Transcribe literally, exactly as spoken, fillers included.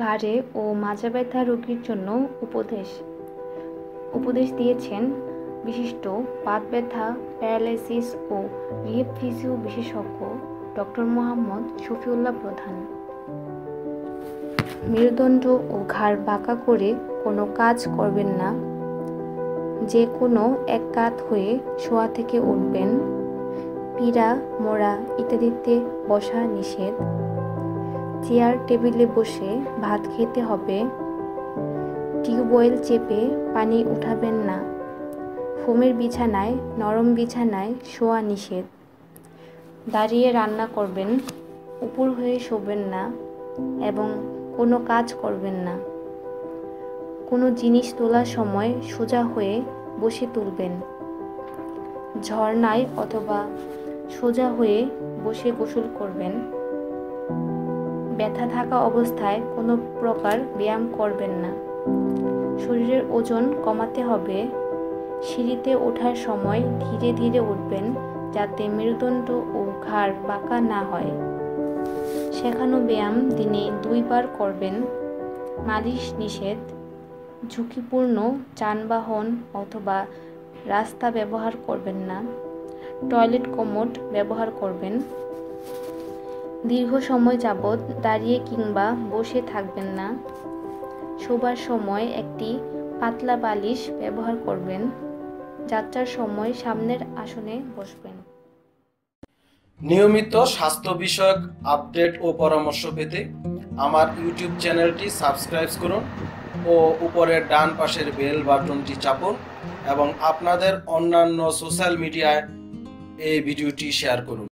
ঘাড়ে ও মাজা ব্যথা রোগীর জন্য উপদেশ উপদেশ দিয়েছেন বিশিষ্ট বাত ব্যথা, প্যারালাইসিস ও রিহেব ফিজিও বিশেষজ্ঞ ডক্টর মোহাম্মদ শফিউল্লাহ প্রধান। মেরুদণ্ড ও ঘাড় বাঁকা করে কোনো কাজ করবেন না। যে কোনো এক কাত হয়ে শোয়া থেকে উঠবেন। পীড়া, মোড়া ইত্যাদিতে বসা নিষেধ। চেয়ার টেবিলে বসে ভাত খেতে হবে। টিউবওয়েল চেপে পানি উঠাবেন না। ফোমের বিছানায়, নরম বিছানায় শোয়া নিষেধ। দাঁড়িয়ে রান্না করবেন। উপর হয়ে শোবেন না এবং কোনো কাজ করবেন না। কোনো জিনিস তোলার সময় সোজা হয়ে বসে তুলবেন। ঝর্ণায় অথবা সোজা হয়ে বসে গোসল করবেন। ব্যথা থাকা অবস্থায় কোনো প্রকার ব্যায়াম করবেন না। শরীরের ওজন কমাতে হবে। সিঁড়িতে ওঠার সময় ধীরে ধীরে উঠবেন যাতে মেরুদণ্ড ও ঘাড় বাঁকা না হয়। শেখানো ব্যায়াম দিনে দুইবার করবেন। মালিশ নিষেধ। ঝুঁকিপূর্ণ যানবাহন অথবা রাস্তা ব্যবহার করবেন না। টয়লেট কমোড ব্যবহার করবেন। দীর্ঘ সময় যাবৎ দাঁড়িয়ে কিংবা বসে থাকবেন না। শোবার সময় একটি পাতলা বালিশ ব্যবহার করবেন। যাত্রার সময় সামনের আসনে বসবেন। নিয়মিত স্বাস্থ্য বিষয়ক আপডেট ও পরামর্শ পেতে আমার ইউটিউব চ্যানেলটি সাবস্ক্রাইব করুন ও উপরের ডান পাশের বেল বাটনটি চাপুন এবং আপনাদের অন্যান্য সোশ্যাল মিডিয়ায় এই ভিডিওটি শেয়ার করুন।